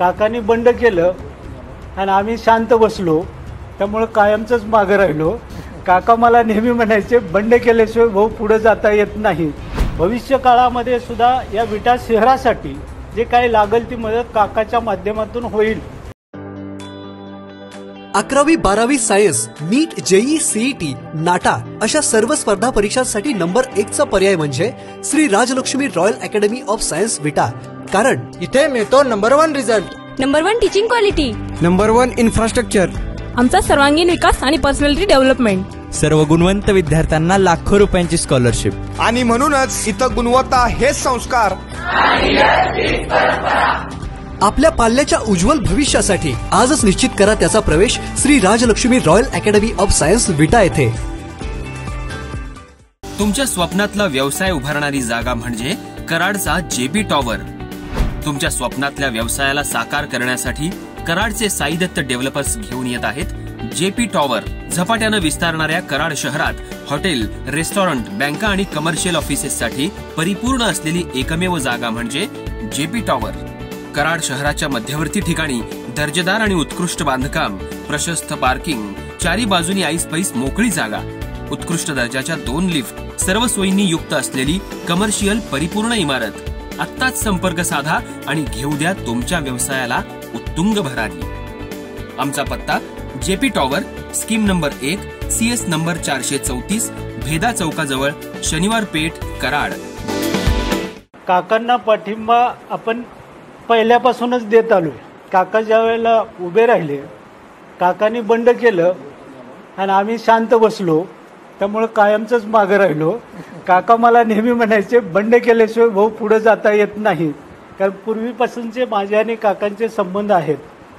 काकांनी बंड केलं आणि आम्ही शांत बसलो, त्यामुळे कायमचंच मागं राहिलो। काका मला नेहमी म्हणायचे, बंड केल्याशिवाय भाऊ पुढे जाता येत नाही। भविष्य काळामध्ये सुद्धा या विटा शहरासाठी जे काही लागेल ती मदत काकाच्या माध्यमातून होईल। 11वी 12वी science, NEET, JEE, CET, NATA अशा सर्व स्पर्धा परीक्षांसाठी नंबर 1 चा पर्याय म्हणजे Shri Rajlakshmi royal academy of science Vita. कारण इथे मिळतो number 1 result, number 1 teaching quality, number 1 infrastructure, आमचा सर्वांगीण विकास आणि पर्सनॅलिटी डेव्हलपमेंट, सर्व गुणवंत विद्यार्थ्यांना लाखो रुपयांची स्कॉलरशिप आणि म्हणूनच इथं गुणवत्ता हे संस्कार। आपल्या पाल्याच्या उज्ज्वल भविष्यासाठी आजच निश्चित करा त्याचा प्रवेश Shri Rajlakshmi royal academy of science Vita येथे। तुमच्या स्वप्नातला व्यवसाय उभारणारी जागा म्हणजे कराडचा जेपी टॉवर। तुमच्या स्वप्नातल्या व्यवसायाला साकार करण्यासाठी कराडचे साई दत्त डेव्हलपर्स घेऊन येत आहेत जेपी टॉवर। झपाट्यानं विस्तारणाऱ्या कराड शहरात हॉटेल, रेस्टॉरंट, बँका आणि कमर्शियल ऑफिसेससाठी परिपूर्ण असलेली एकमेव जागा म्हणजे जेपी टॉवर। कराड शहराच्या मध्यवर्ती ठिकाणी दर्जेदार आणि उत्कृष्ट बांधकाम, प्रशस्त पार्किंग, चारी बाजूनी ऐस पैस मोकळी जागा, उत्कृष्ट दर्जाच्या 2 लिफ्ट, सर्व सोयींनी युक्त असलेली कमर्शियल परिपूर्ण इमारत। आत्ताच संपर्क साधा आणि घेऊ द्या तुमच्या व्यवसायाला उत्तुंग भरारी। आमचा पत्ता JP tower, scheme number 1, CS number 434, भेदा चौकाजवळ, शनिवार पेठ, कराड। काकांना पाठिंबा आपण पहिल्यापासूनच देत आलोय। काका ज्या वेळेला उभे राहिले, काकांनी बंड केलं आणि आम्ही शांत बसलो, त्यामुळे कायमचंच मागं राहिलो। काका मला नेहमी म्हणायचे, बंड केल्याशिवाय भाऊ पुढे जाता येत नाही। कारण पूर्वीपासूनचे माझे आणि काकांचे संबंध आहेत।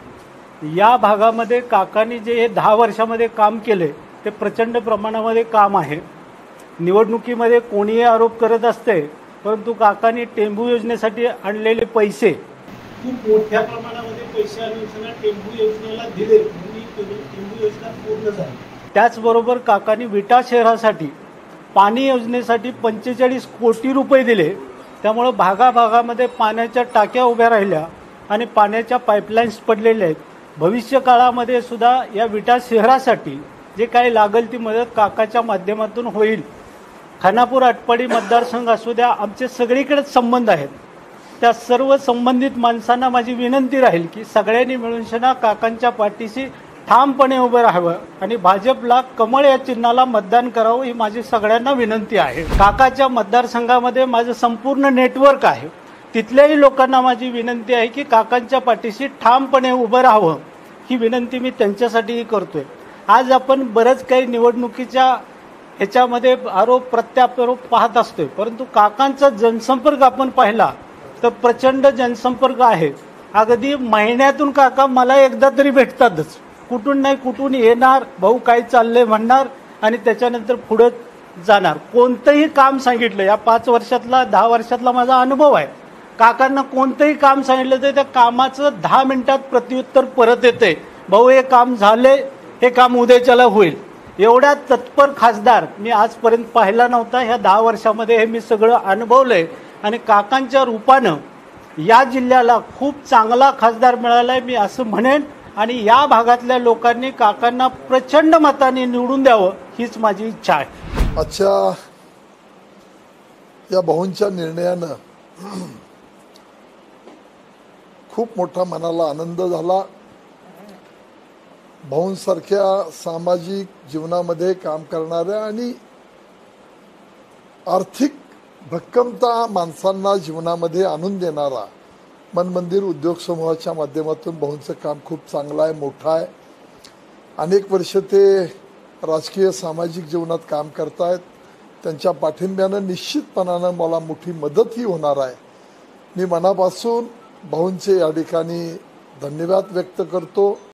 या भागामध्ये काकांनी जे हे 10 वर्षामध्ये काम केले ते प्रचंड प्रमाणामध्ये काम आहे। निवडणुकीमध्ये कोणीही आरोप करत असते, परंतु काकांनी टेंबू योजनेसाठी आणलेले पैसे खूप मोठ्या प्रमाणामध्ये पैसे आणून टेंबू योजनेला दिले, टेंबू योजना पूर्ण झाली। त्याचबरोबर काकांनी विटा शहरासाठी पाणी योजनेसाठी 45 कोटी रुपये दिले। त्यामुळे भागाभागामध्ये पाण्याच्या टाक्या उभ्या राहिल्या आणि पाण्याच्या पाईपलाईन्स पडलेल्या आहेत। भविष्य काळामध्ये सुद्धा या विटा शहरासाठी जे काही लागेल ती मदत काकाच्या माध्यमातून होईल। खानापूर आटपाडी मतदारसंघ असू द्या, आमचे सगळीकडेच संबंध आहेत। त्या सर्व संबंधित माणसांना माझी विनंती राहील की सगळ्यांनी मिळून काकांच्या पाठीशी ठामपणे उभं राहावं आणि भाजपला कमळ या चिन्हाला मतदान करावं, ही माझी सगळ्यांना विनंती आहे। काकाच्या मतदारसंघामध्ये माझं संपूर्ण नेटवर्क आहे। तिथल्याही लोकांना माझी विनंती आहे की काकांच्या पाठीशी ठामपणे उभं राहावं, ही विनंती मी त्यांच्यासाठीही करतोय। आज आपण बरंच काही निवडणुकीच्या ह्याच्यामध्ये आरोप प्रत्यारोप पाहत असतोय, परंतु काकांचा जनसंपर्क आपण पाहिला तर प्रचंड जनसंपर्क आहे। अगदी महिन्यातून काका मला एकदा तरी भेटतातच, कुठून नाही कुठून येणार, भाऊ काय चाललंय म्हणणार आणि त्याच्यानंतर पुढे जाणार। कोणतंही काम सांगितलं, या 5 वर्षातला 10 वर्षातला माझा अनुभव आहे, काकांना कोणतंही काम सांगितलं तर त्या कामाचं 10 मिनिटात प्रत्युत्तर परत येते, भाऊ हे काम झाले, हे काम उद्याच्याला होईल। एवढा तत्पर खासदार मी आजपर्यंत पाहिला नव्हता। ह्या 10 वर्षामध्ये हे मी सगळं अनुभवलंय आणि काकांच्या रूपानं या जिल्ह्याला खूप चांगला खासदार मिळालाय मी असं म्हणेन। आणि या भागातल्या लोकांनी काकांना प्रचंड मताने निवडून द्यावं, हीच माझी इच्छा आहे। अच्छा, या भाऊंच्या निर्णयानं खूप मोठा मनाला आनंद झाला। भाऊंसारख्या सामाजिक जीवनामध्ये काम करणाऱ्या आणि आर्थिक भक्कमता माणसांना जीवनामध्ये आणून देणारा मन मंदिर उद्योग समूहाच्या माध्यमातून भाऊंचं काम खूप चांगलं आहे, मोठं आहे। अनेक वर्ष ते राजकीय सामाजिक जीवनात काम करतायत। त्यांच्या पाठिंब्यानं निश्चितपणानं मला मोठी मदतही होणार आहे। मी मनापासून भाऊंचे या ठिकाणी धन्यवाद व्यक्त करतो।